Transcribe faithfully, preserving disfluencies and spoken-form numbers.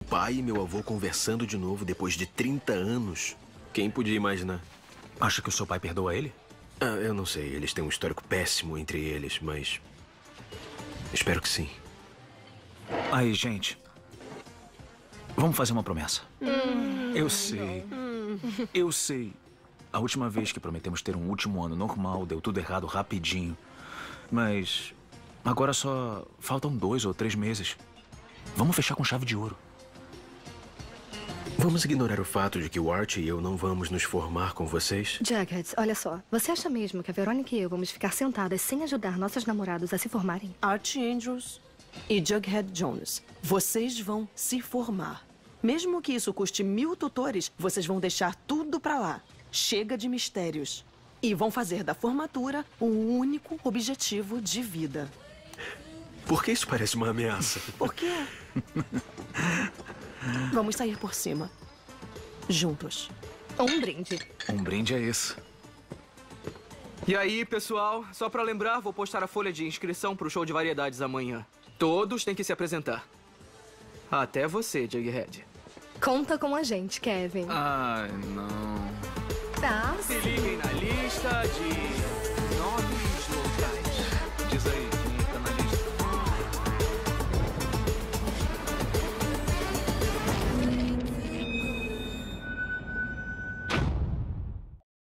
pai e meu avô conversando de novo depois de trinta anos. Quem podia imaginar? Acha que o seu pai perdoa ele? Ah, eu não sei. Eles têm um histórico péssimo entre eles, mas... espero que sim. Aí, gente. Vamos fazer uma promessa. Hum, eu sei. Hum. Eu sei. A última vez que prometemos ter um último ano normal, deu tudo errado rapidinho. Mas agora só faltam dois ou três meses. Vamos fechar com chave de ouro. Vamos ignorar o fato de que o Art e eu não vamos nos formar com vocês? Jughead, olha só. Você acha mesmo que a Verônica e eu vamos ficar sentadas sem ajudar nossos namorados a se formarem? Art Andrews e Jughead Jones, vocês vão se formar. Mesmo que isso custe mil tutores, vocês vão deixar tudo pra lá. Chega de mistérios. E vão fazer da formatura o único objetivo de vida. Por que isso parece uma ameaça? Por quê? Vamos sair por cima. Juntos. Um brinde. Um brinde é esse. E aí, pessoal, só pra lembrar, vou postar a folha de inscrição pro show de variedades amanhã. Todos têm que se apresentar. Até você, Jughead. Conta com a gente, Kevin. Ai, não. Tá. Se liguem na lista de nomes locais. Diz aí.